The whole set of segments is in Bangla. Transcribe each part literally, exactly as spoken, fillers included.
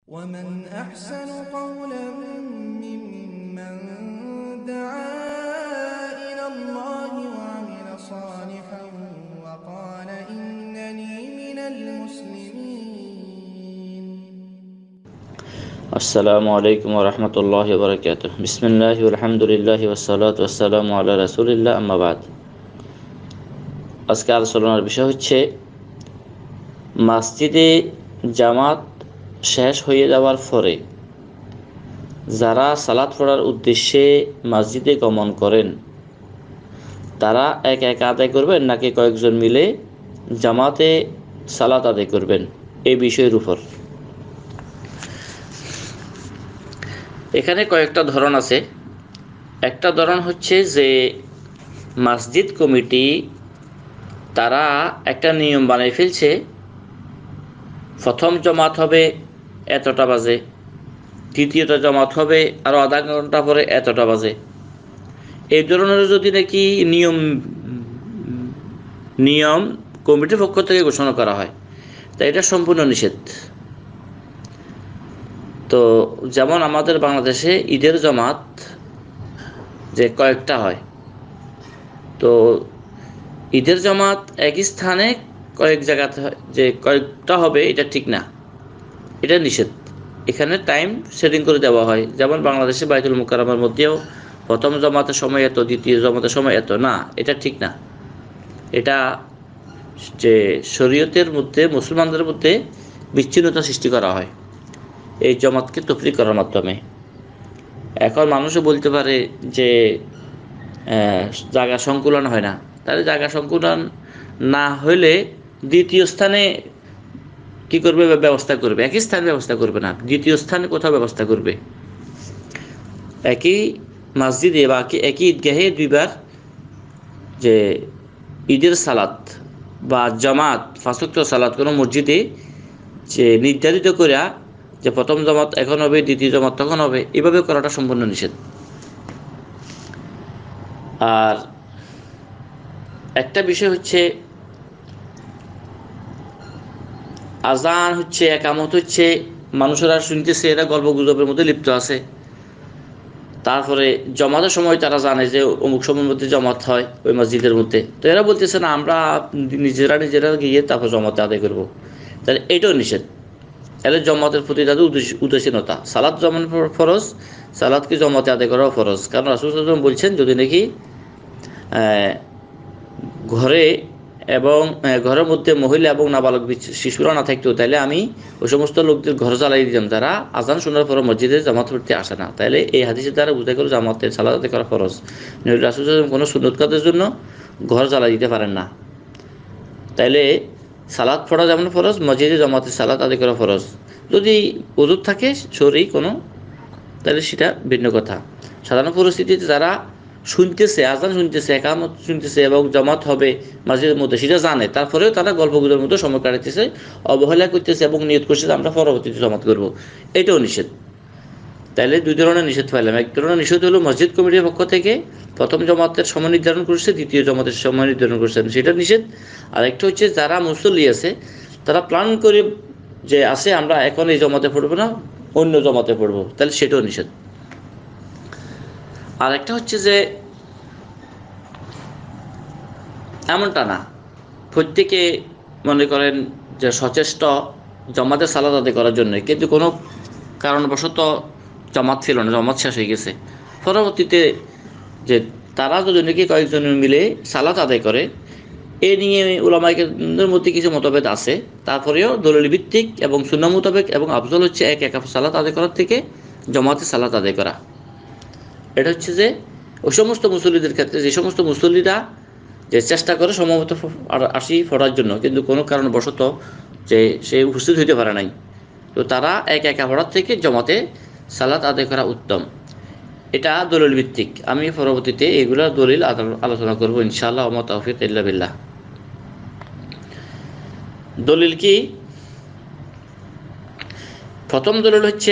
ومن أحسن قولا ممن دعا إلى الله وعمل صالحا وقال إنني من المسلمين. السلام عليكم ورحمة الله وبركاته. بسم الله والحمد لله والصلاة والسلام على رسول الله أما بعد. আজকে আলোচনার বিষয় হচ্ছে মসজিদে জামাত শেষ হয়ে যাওয়ার পরে যারা সালাত পড়ার উদ্দেশ্যে মসজিদে গমন করেন তারা এক এক আদায় করবেন নাকি কয়েকজন মিলে জামাতে সালাত আদায় করবেন, এই বিষয়ের উপর। এখানে কয়েকটা ধরন আছে। একটা ধরন হচ্ছে যে মসজিদ কমিটি তারা একটা নিয়ম বানিয়ে ফেলছে, প্রথম জমাত হবে এতটা বাজে, দ্বিতীয়টা জমাত হবে আরও আধা ঘন্টা পরে এতটা বাজে। এই ধরনের যদি নাকি নিয়ম নিয়ম কমিটির পক্ষ থেকে ঘোষণা করা হয় তা এটা সম্পূর্ণ নিষেধ। তো যেমন আমাদের বাংলাদেশে ঈদের জমাত যে কয়েকটা হয়, তো ঈদের জমাত একই স্থানে কয়েক জায়গাতে যে কয়েকটা হবে এটা ঠিক না, এটা নিষেধ। এখানে টাইম সেটিং করে দেওয়া হয়, যেমন বাংলাদেশে বাইতুল মুকাররমের মধ্যেও প্রথম জমাতের সময় এত, দ্বিতীয় জমাতের সময় এত, না, এটা ঠিক না। এটা যে শরীয়তের মধ্যে মুসলমানদের মধ্যে বিচ্ছিন্নতা সৃষ্টি করা হয় এই জমাতকে তফরিক করার মাধ্যমে। এখন মানুষও বলতে পারে যে জায়গা সংকুলন হয় না, তাহলে জায়গা সংকুলন না হলে দ্বিতীয় স্থানে কি করবে, ব্যবস্থা করবে। একই স্থানে ব্যবস্থা করবে না, দ্বিতীয় স্থানে কোথাও ব্যবস্থা করবে। একই মসজিদে বা একই ঈদগাহে দুইবার যে ঈদের সালাত বা জামাত পাঁচ ওয়াক্ত সালাত কোনো মসজিদে যে নির্ধারিত করা যে প্রথম জমাত এখন হবে, দ্বিতীয় জমাত তখন হবে, এভাবে করাটা সম্পূর্ণ নিষেধ। আর একটা বিষয় হচ্ছে আজান হচ্ছে, একামত হচ্ছে, মানুষেরা শুনতেছে, এরা গল্প গুজবের মধ্যে লিপ্ত আছে। তারপরে জমাতের সময় তারা জানে যে অমুক সময়ের মধ্যে জমাত হয় ওই মসজিদের মধ্যে, তো এরা বলতেছে না আমরা নিজেরা নিজেরা গিয়ে তারপর জমাতে আদায় করবো, তাহলে এটাও নিষেধ। তাহলে জমাতের প্রতি তাদের উদাসীনতা। সালাত যেমন ফরজ, সালাতকে জমাতে আদায় করাও ফরজ, কারণ রাসূল সাল্লাল্লাহু আলাইহি ওয়াসাল্লাম বলছেন যদি নাকি ঘরে এবং ঘরের মধ্যে মহিলা এবং নাবালক শিশুরা না থাকতো তাহলে আমি ওই সমস্ত লোকদের ঘর জ্বালাই দিতাম যারা আজান শোনার পর মসজিদে জামাত পড়তে আসে না। তাহলে এই হাদিসের দ্বারা বুঝা গেল জামাতের সালাত আদায় করা ফরজ। রাসূল সাল্লাল্লাহু আলাইহি ওয়াসাল্লাম কোনো সুন্নত কাজের জন্য ঘর জ্বালাই দিতে পারেন না। তাইলে সালাত পড়া যেমন ফরজ, মসজিদে জামাতের সালাত আদায় করা ফরজ। যদি উযুর থাকে শরঈ কোনো, তাহলে সেটা ভিন্ন কথা। সাধারণ পরিস্থিতিতে যারা শুনতেছে, আজান শুনতেছে, একামত শুনতেছে এবং জামাত হবে মসজিদের মধ্যে সেটা জানে, তারপরেও তারা গল্পগুলোর মধ্যে সময় কাটাইতেছে, অবহেলা করতেছে এবং নিয়ত করছে যে আমরা পরবর্তীতে জামাত করব, এটাও নিষেধ। তাইলে দুই ধরনের নিষেধ পাইলাম। এক ধরনের নিষেধ হলো মসজিদ কমিটির পক্ষ থেকে প্রথম জমাতের সময় নির্ধারণ করছে, দ্বিতীয় জমাতের সময় নির্ধারণ করছেন, সেটা নিষেধ। আর একটা হচ্ছে যারা মুসল্লি আছে তারা প্ল্যান করে যে আছে আমরা এখন এই জমাতে পড়বো না, অন্য জমাতে পড়বো, তাহলে সেটাও নিষেধ। আর একটা হচ্ছে যে এমনটা না, প্রত্যেকে মনে করেন যে সচেষ্ট জমাতের সালাত আদায় করার জন্য, কিন্তু কোনো কারণবশত জমাত ছিল না, জমাত শেষ হয়ে গেছে, পরবর্তীতে যে তারা যদি নাকি কয়েকজন মিলে সালাত আদায় করে, এ নিয়ে উলামায়ের মধ্যে কিছু মতভেদ আছে। তারপরেও দলিল ভিত্তিক এবং সুন্নাহ মোতাবেক এবং আফজল হচ্ছে এক একা সালাত আদায় করার থেকে জমাতে সালাত আদায় করা। এটা হচ্ছে যে ওই সমস্ত মুসল্লিদের ক্ষেত্রে যে সমস্ত মুসল্লিরা যে চেষ্টা করে সম্ভবত আসি পড়ার জন্য, কিন্তু কোনো কারণবশত যে সে উপস্থিত হইতে পারে নাই, তো তারা এক একা পড়ার থেকে জমাতে সালাত আদায় করা উত্তম। এটা দলিল ভিত্তিক। আমি পরবর্তীতে এগুলো দলিল আলোচনা করব ইনশাআল্লাহ। ওয়া মা তাওফীক ইল্লা বিল্লাহ। দলিল কি? প্রথম দলিল হচ্ছে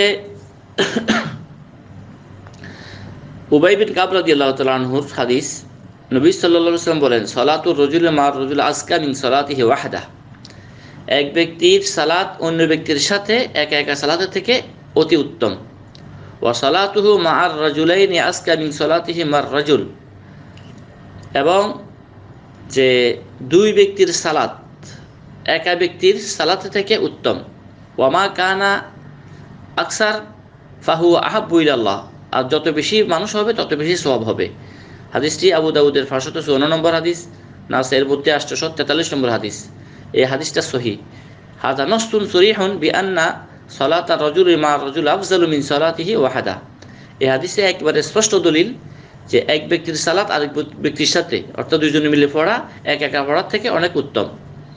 উবাই বিন কাব রাদিয়াল্লাহু তাআলা আনহুর হাদিস। নবী সাল্লাল্লাহু আলাইহি ওয়াসাল্লাম বলেন, সালাতুর রাজুলি মা রাজুল আসকা মিন সালাতিহি ওয়াহদা। এক ব্যক্তির সালাত অন্য ব্যক্তির সাথে একা একা সালাতের থেকে অতি উত্তম। ওয়া সালাতুহু মা'আর রাজুলাইনি আসকা মিন সালাতিহি মার রাজুল, এবং যে দুই ব্যক্তির সালাত একা ব্যক্তির সালাত থেকে উত্তম। ওয়া মা কানা আকসার ফাহু আহাব্বু ইলাল্লাহ, আর যত বেশি মানুষ হবে তত বেশি সওয়াব হবে। হাদিসটি আবু দাউদের পাঁচশত চুয়ান্ন নম্বর হাদিস, নাসাইর মধ্যে আটশোশো তেতাল্লিশ নম্বর হাদিস। এই হাদিসটা সহিহ। হাযা নাসসুন সরিহুন বিআন্না সালাতা রাজুলি মা রাজুল আফজালু মিন সালাতিহি ওয়াহাদা। এই হাদিসে একবারে স্পষ্ট দলিল যে এক ব্যক্তির সালাত আরেক ব্যক্তির সাথে অর্থাৎ দুইজনে মিলে পড়া এক একা পড়ার থেকে অনেক উত্তম।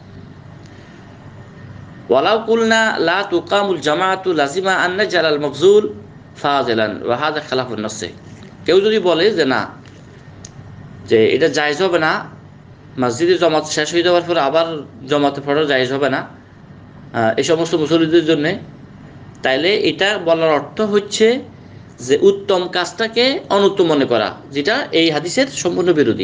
ওয়ালাউ কুলনা লা তুকামুল জামাআতু লাজিমা আন নাজআলাল মাফযুল ফাজিলান ওয়া হাযা খিলাফুন নাস। কেউ যদি বলে যে না, যে এটা জায়েজ হবে না, মসজিদে জমাত শেষ হয়ে যাওয়ার পরে আবার জমাতে পড়া জায়েজ হবে না এই সমস্ত মুসল্লিদের জন্য, তাইলে এটা বলার অর্থ হচ্ছে যে উত্তম কাজটাকে অনুত্তম মনে করা, যেটা এই হাদিসের সম্পূর্ণ বিরোধী।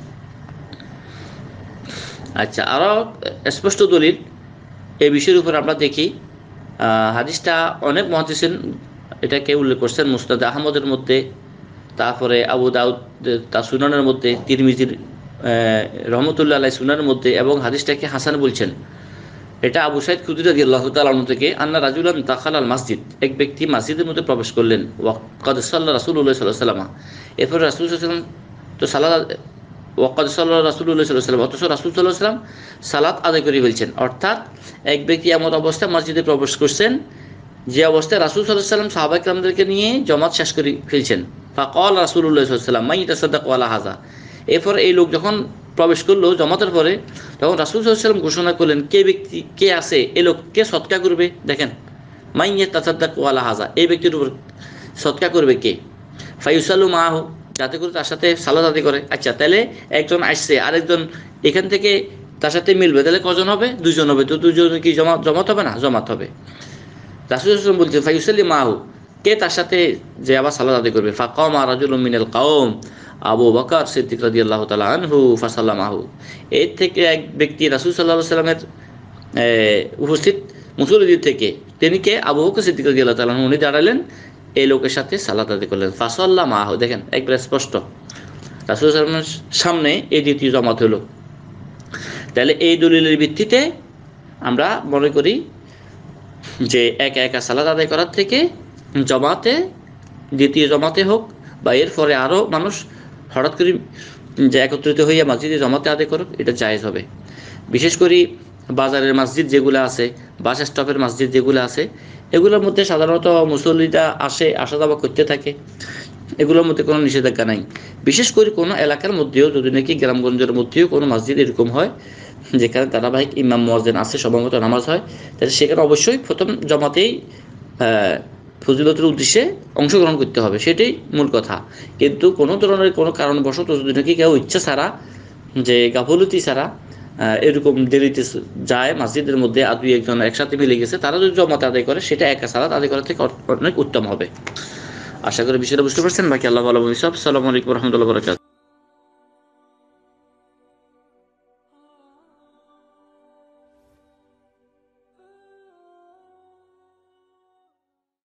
আচ্ছা, আরও স্পষ্ট দলিল এই বিষয়ের উপর আমরা দেখি, হাদিসটা অনেক মুহাদ্দিসিন এটাকে উল্লেখ করছেন মুসনাদ আহমদের মধ্যে, তারপরে আবু দাউদ তার সুনানের মধ্যে, তিরমিজির রহমতুল্লাহ আলাইহি সুনানের মধ্যে, এবং হাদিসটাকে হাসান বলছেন। এটা আবু সাইদ খুদরি রাদিয়াল্লাহু তাআলা আনহু থেকে, আন্না রাজুলান দাখালাল মসজিদ, এক ব্যক্তি মসজিদের মধ্যে প্রবেশ করলেন। ওয়াকাদ সাল্লা রাসূলুল্লাহ সাল্লাল্লাহু আলাইহি ওয়াসাল্লাম, এরপর রাসূল সাল্লাল্লাহু আলাইহি ওয়াসাল্লাম তো সালাত ওয়াকাদ সাল্লা রাসূলুল্লাহ সাল্লাল্লাহু আলাইহি ওয়াসাল্লাম, অথচ রাসূল সাল্লাল্লাহু আলাইহি ওয়াসাল্লাম সালাত আদায় করে ফেলছেন। অর্থাৎ এক ব্যক্তি এমন অবস্থায় মসজিদে প্রবেশ করছেন যে অবস্থায় রাসূল সাল্লাল্লাহু আলাইহি ওয়াসাল্লাম সাহাবা কিরামদেরকে নিয়ে জামাত শেষ করে ফেলছেন। ফাকাল রাসূলুল্লাহ সাল্লাল্লাহু আলাইহি ওয়াসাল্লাম মান ইয়াতাসাদ্দাকু আলা হাযা। এরপর এই লোক যখন প্রবেশ করলো জমাতের পরে, তখন রাসূল সাল্লাল্লাহু আলাইহি ওয়াসাল্লাম ঘোষণা করলেন কে ব্যক্তি কে আছে এই লোক কে সদকা করবে। দেখেন, মান ইয়াতাসাদ্দাকু আলা হাযা, এই ব্যক্তির উপর সদকা করবে কে। ফায়ুসাল্লু মাহু, যাতে করে তার সাথে সালাত আদায় করে। আচ্ছা, তাহলে একজন আসছে, আরেকজন এখান থেকে তার সাথে মিলবে, তাহলে কজন হবে? দুজন হবে। তো দুজন কি জমা জমাত হবে না? জমাত হবে। রাসূল সাল্লাল্লাহু আলাইহি ওয়াসাল্লাম বলছেন ফায়ুসাল্লি মাহু, কে তার সাথে যে আবার সালাত আদায় করবে। ফাকামা রাজুলুম মিনাল কওম, আবু বকর সিদ্দিক রাদিয়াল্লাহু তাআলা আনহু ফাসাল্লামাহু, এর থেকে এক ব্যক্তি রাসূল সাল্লাল্লাহু আলাইহি ওয়াসাল্লামের উপস্থিত মুসল্লিদের থেকে, তিনি কে? আবু বকর সিদ্দিক রাদিয়াল্লাহু তাআলা আনহু, উনি দাঁড়ালেন এই লোকের সাথে সালাত আদায় করলেন। ফাসাল্লামাহু, দেখেন একবারে স্পষ্ট রাসূল সাল্লাল্লাহু আলাইহি ওয়াসাল্লামের সামনে এই দ্বিতীয় জামাত হলো। তাহলে এই দলিলের ভিত্তিতে আমরা মনে করি যে একা একা সালাত আদায় করার থেকে জমাতে, দ্বিতীয় জমাতে হোক বা এর পরে আরও মানুষ হঠাৎ করে যে একত্রিত হইয়া মসজিদে জমাতে আদায় করুক, এটা জায়েজ হবে। বিশেষ করে বাজারের মসজিদ যেগুলো আছে, বাস স্টপের মসজিদ যেগুলো আছে, এগুলোর মধ্যে সাধারণত মুসল্লিরা আসে, আসা যাওয়া করতে থাকে, এগুলোর মধ্যে কোনো নিষেধাজ্ঞা নাই। বিশেষ করে কোনো এলাকার মধ্যেও, যদি নাকি গ্রামগঞ্জের মধ্যেও কোনো মসজিদ এরকম হয় যেখানে ধারাবাহিক ইমাম মুয়াজ্জিন আছে, সময়মতো নামাজ হয়, তাহলে সেখানে অবশ্যই প্রথম জমাতেই ফজিলতের উদ্দেশ্যে অংশগ্রহণ করতে হবে, সেটাই মূল কথা। কিন্তু কোনো ধরনের কোনো কারণবশত যদি নাকি কেউ ইচ্ছা ছাড়া, যে গাফলতি ছাড়া এরকম দেরিতে যায় মসজিদের মধ্যে, আর দুই একজন একসাথে মিলে গেছে, তারা যদি জমাতে আদায় করে, সেটা একা সালাত আদায় করার থেকে অনেক উত্তম হবে। আশা করি বিষয়টা বুঝতে পারছেন। বাকি আল্লাহ ভালো বলি সব। আসসালামু আলাইকুম ওয়া রাহমাতুল্লাহি ওয়া বারাকাতুহু।